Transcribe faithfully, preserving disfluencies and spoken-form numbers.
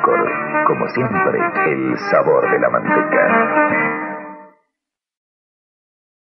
Concord. Como siempre, el sabor de la manteca.